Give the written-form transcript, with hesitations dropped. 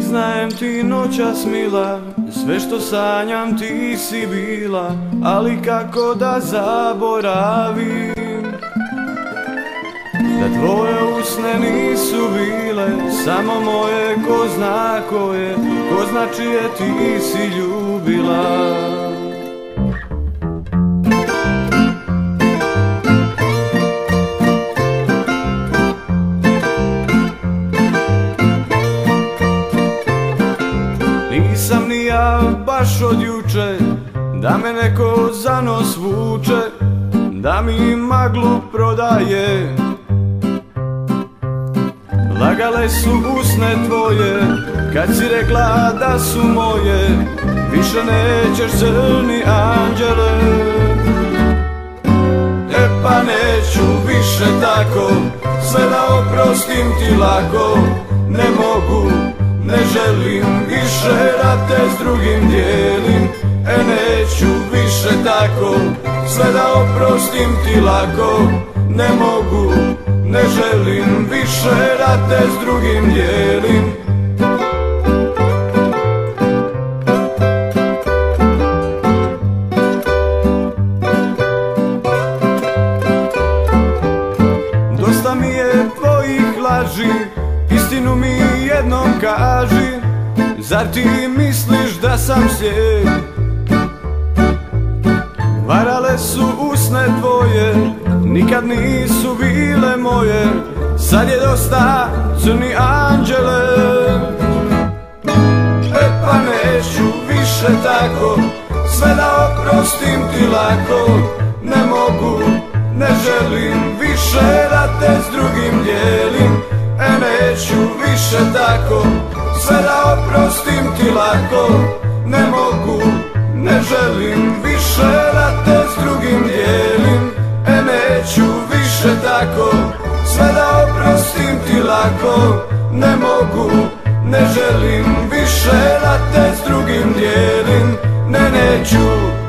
Priznajem ti noćas mila, sve što sanjam ti si bila, ali kako da zaboravim da tvoje usne nisu bile samo moje, ko zna koje, ko zna čije ti si ljubila. Nisam ni ja baš od juče da me neko za nos vuče, da mi maglu prodaje. Lagale su usne tvoje kad si rekla da su moje, više nećeš crni anđele. E pa neću više tako, sve da oprostim ti lako. Ne mogu, ne želim više da te s drugim dijelim. E neću više tako, sve da oprostim ti lako. Ne mogu, ne želim više da te s drugim dijelim. Dosta mi je tvojih laži, istinu mi jednom kaži. Zar ti misliš da sam slijep? Varale su usne tvoje, nikad nisu bile moje. Sad je dosta crni anđele. E pa neću više tako, sve da oprostim ti lako. Ne mogu, ne želim više da te s drugim dijelim. E neću više tako, sve da oprostim ti lako. Ne mogu, ne želim više da te s drugim dijelim. E neću više tako, sve da oprostim ti lako. Ne mogu, ne želim više da te s drugim dijelim. Ne, neću